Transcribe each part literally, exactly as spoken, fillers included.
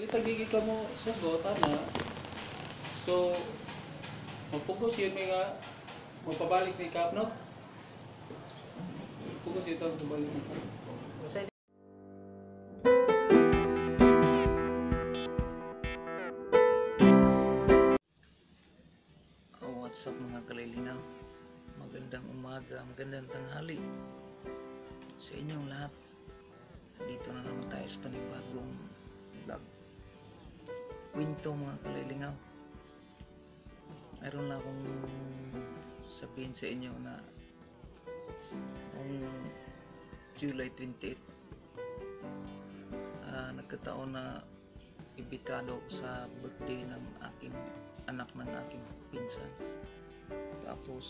itagigi ka mo sugot ana. So magpugos yun may nga magpabalik ni Kap, no? Pugos ito magpabalik ni Kap. Oh, what's up mga kalilingaw? Magandang umaga, magandang tanghali sa inyong lahat. Dito na naman tayo sa panibagong vlog. Kwento mga kalilingaw. Mayroon lang akong sabihin sa inyo na noong July twenty-eighth uh, nagkataon na imbitado ako sa birthday ng aking anak ng aking pinsan. Tapos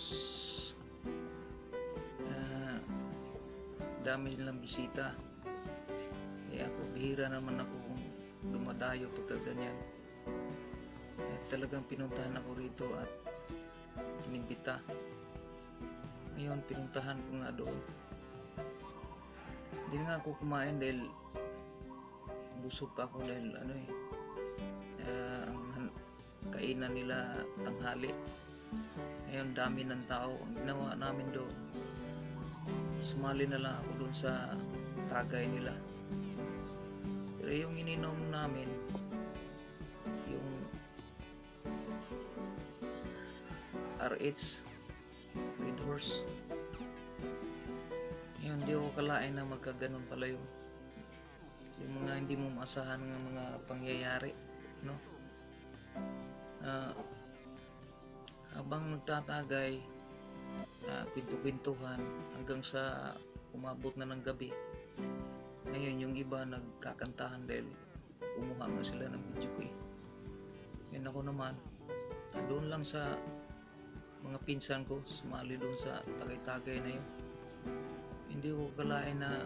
uh, dami nilang bisita. Eh ako bihira naman ako kung dumadayo pagka ganyan. Eh, talagang pinuntahan ako rito at inimbita. Ngayon pinuntahan ko nga doon. Hindi nga ako kumain dahil busog pa ako dahil ano eh uh, ang kainan nila tanghali. Ngayon dami ng tao. Ang ginawa namin doon, sumali na lang ako doon sa tagay nila. Pero yung ininom namin, yung R H Red Horse, yun, hindi ako kalain na magkaganon pala yung yung mga hindi mo maasahan ng mga pangyayari, no? Uh, habang nagtatagay, uh, kwento-kwentuhan hanggang sa umabot na ng gabi. Ngayon yung iba nagkakantahan dahil kumuha nga sila ng video ko eh. Yan ako naman, uh, doon lang sa mga pinsan ko, sumali doon sa tagay-tagay na yun. Hindi ko kalain na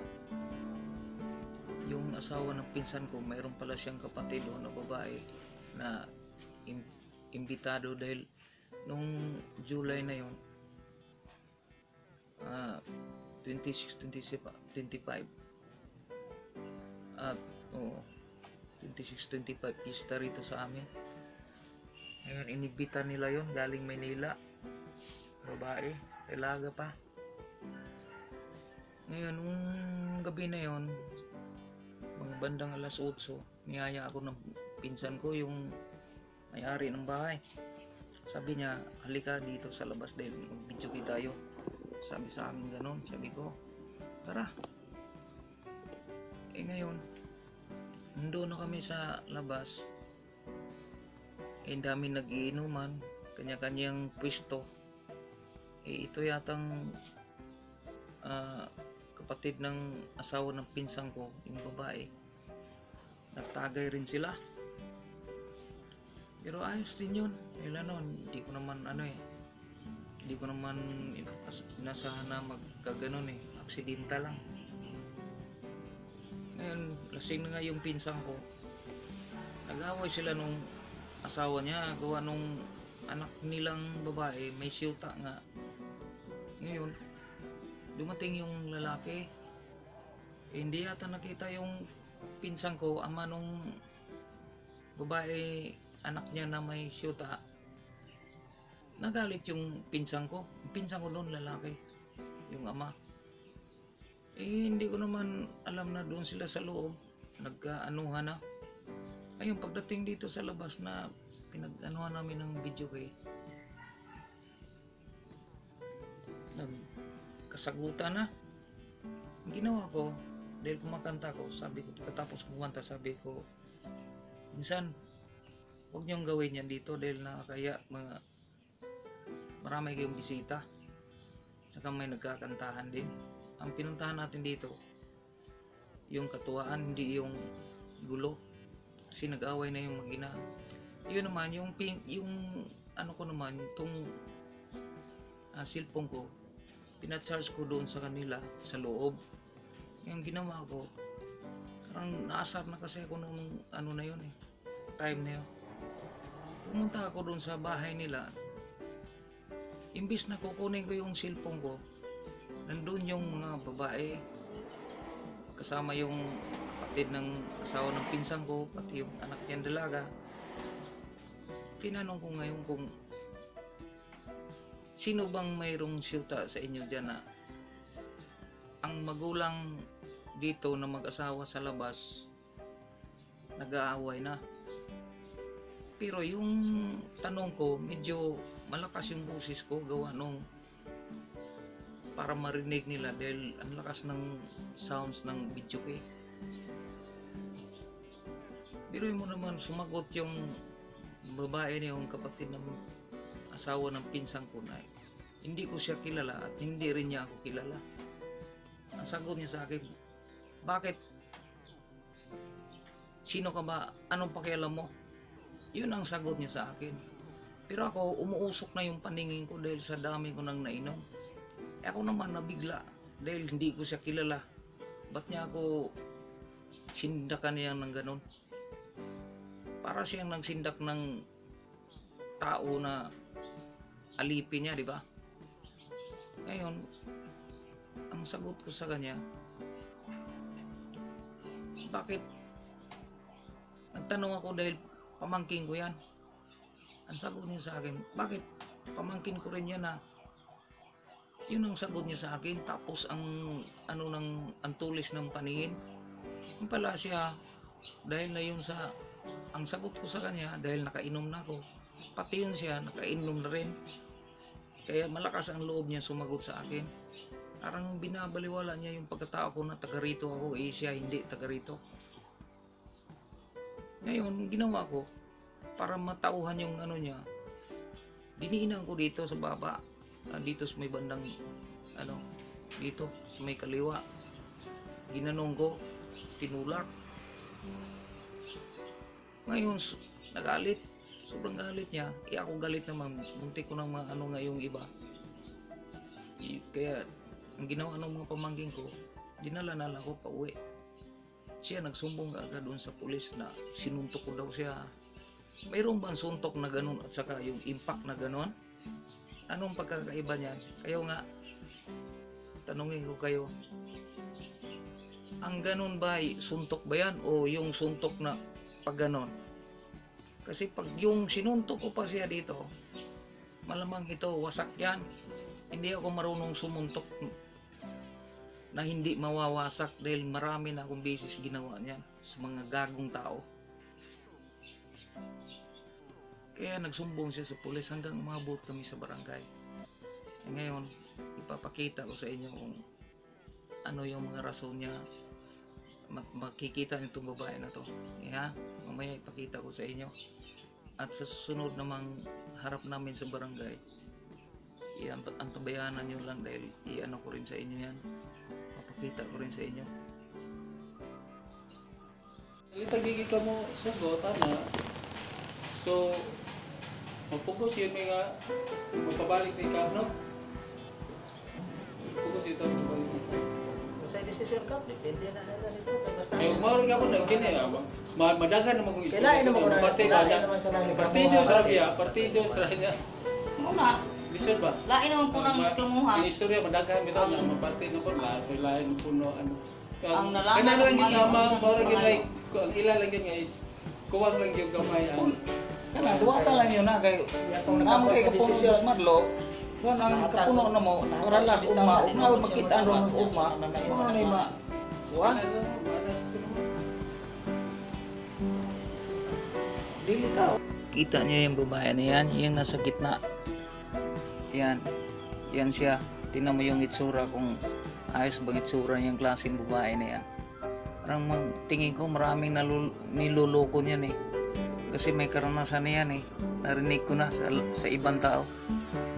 yung asawa ng pinsan ko, mayroon pala siyang kapatid o na babae na im imbitado dahil nung July na yun, uh, twenty-six, twenty-seven, twenty-five at oh, twenty-six, twenty-five pista rito sa amin. Ngayon inibita nila yon galing Maynila, babae, dalaga pa. Ngayon nung gabi na yon, mga bandang alas otso, niyaya ako ng pinsan ko, yung may-ari ng bahay. Sabi niya, halika dito sa labas dahil mag-video tayo. Sabi sa akin ganon. Sabi ko, tara. Eh ngayon, nandun na kami sa labas. Eh dami nag-iinuman, kanya-kanyang pwesto. Eh ito yatang uh, kapatid ng asawa ng pinsan ko, yung babae. Nagtagay rin sila. Pero ayos din yun. Ilan nun, hindi ko naman ano eh, hindi ko naman inasahan na magkaganon eh, aksidenta lang. Ngayon, lasing na nga yung pinsan ko. Nag-away sila nung asawa niya, gawa nung anak nilang babae, may siyuta nga. Ngayon, dumating yung lalaki, eh, hindi yata nakita yung pinsan ko, ama nung babae, anak niya na may siyuta. Nagalit yung pinsan ko, yung pinsan ko doon lalaki, yung ama. Eh hindi ko naman alam na doon sila sa loob nagkaanuhan na. Ayun, pagdating dito sa labas na pinag-anuhan namin ng video kay, nagkasagutan na. Ang ginawa ko, dahil kumakanta ko, sabi ko, pagkatapos kumanta, sabi ko, minsan huwag niyong gawin yan dito dahil nakakaya, mga marami kayong bisita, saka may nagkakantahan din. Ang pinuntahan natin dito, yung katuwaan, hindi yung gulo, kasi nag-away na yung mag-ina. Yun naman, yung, ping, yung ano ko naman, itong uh, cellphone ko, pinacharge ko doon sa kanila, sa loob. Yung ginawa ko, parang naasar na kasi ako nung ano na yun eh, time na yun. Pumunta ako doon sa bahay nila. Imbis na kukunin ko yung cellphone ko, nandun yung mga babae kasama yung kapatid ng asawa ng pinsan ko, pati yung anak niyang dalaga. Tinanong ko ngayon kung sino bang mayroong syuta sa inyo dyan na ang magulang dito na mag-asawa sa labas nag-aaway na. Pero yung tanong ko, medyo malakas yung boses ko gawa nung para marinig nila dahil ang lakas ng sounds ng video ko eh. Biruin mo naman, sumagot yung babae niya, yung kapatid ng asawa ng pinsan ko na hindi ko siya kilala at hindi rin niya ako kilala. Ang sagot niya sa akin, bakit? Sino ka ba? Anong pakialam mo? Yun ang sagot niya sa akin. Pero ako, umuusok na yung paningin ko dahil sa dami ko nang nainom. E ako naman nabigla dahil hindi ko siya kilala. Ba't niya ako sindakan niya ng ganun? Para siyang nagsindak ng tao na alipin niya, di ba? Ngayon, ang sagot ko sa kanya, bakit? Nagtanong ako dahil pamangkin ko yan. Ang sagot niya sa akin, bakit? Pamangkin ko rin yan na. Yun ang sagot niya sa akin. Tapos ang ano ng ang tulis ng paningin. Yung pala siya, dahil na yun sa ang sagot ko sa kanya, dahil nakainom na ako, pati yun siya, nakainom na rin. Kaya malakas ang loob niya sumagot sa akin. Parang binabaliwala niya yung pagkatao ko na taga rito ako, eh siya hindi taga rito. Ngayon, ginawa ko, para matauhan yung ano niya, diniinan ko dito sa baba, uh, dito sa may bandang, ano, dito sa may kaliwa. Ginanong ko, tinulak. Ngayon, nagalit, sobrang galit niya. Eh ako galit naman, muntik ko nang ano nga yung iba. Kaya, ang ginawa ng mga pamangkin ko, dinala na lang ako pa uwi. Siya nagsumbong agad doon sa pulis na sinuntok ko daw siya. Mayroon bang suntok na ganun at saka yung impact na ganun? Anong pagkakaiba niyan? Kayo nga, tanungin ko kayo, ang ganun ba ay suntok ba yan o yung suntok na pag ganun? Kasi pag yung sinuntok ko pa siya dito, malamang ito wasak yan. Hindi ako marunong sumuntok na hindi mawawasak dahil marami na akong beses ginawa niyan sa mga gagong tao. Kaya nagsumbong siya sa pulis hanggang umabot kami sa barangay. E ngayon, ipapakita ko sa inyo kung ano yung mga rason niya. Makikita nitong babae na to. E ha, mamaya ipakita ko sa inyo. At sa susunod namang harap namin sa barangay, iyan, ang tabayanan nyo lang dahil iano ko rin sa inyo yan. Papakita ko rin sa inyo. Itagigil ka mo sugot, ana. So, magpupos yun may nga, magpabalik ni ka, no? Magpupos ito, magpabalik ni ka. Sa decision ka, depende na nila nito. Basta Ay, umaro nga mo na, gini, ah, madagan naman kong istorya. Kailangan naman ko na, Pati, kailangan bada- naman sa nang Partido sa rabia, partido sa rabia. Muna, Lisod ba? lain naman po ng klumuha. Yung istorya, madagan, bitaw na, Ang- mapati na po, lahat, may lahat ng puno, ano. Ang nalaman Kanya lang ng yung mga- gamang, ng parang mga- yung like, ang ila lang yun guys, kuwang lang yung gamay, ang Kana, duwata lang yun na kay namo kay kapuno dos madlo. Kuan ang kapuno na mo, oralas uma, uma makita ang ron uma. Mo na ma. Kuan dili ka. Kita niya yung babae na yan, yung nasa gitna. Yan. Yan siya. Tingnan mo yung itsura kung ayos bang itsura niyang klaseng babae na yan. Parang mag, tingin ko maraming nalul, niloloko niyan eh. Kasi may karanasan na yan eh. Narinig ko na sa, sa ibang tao.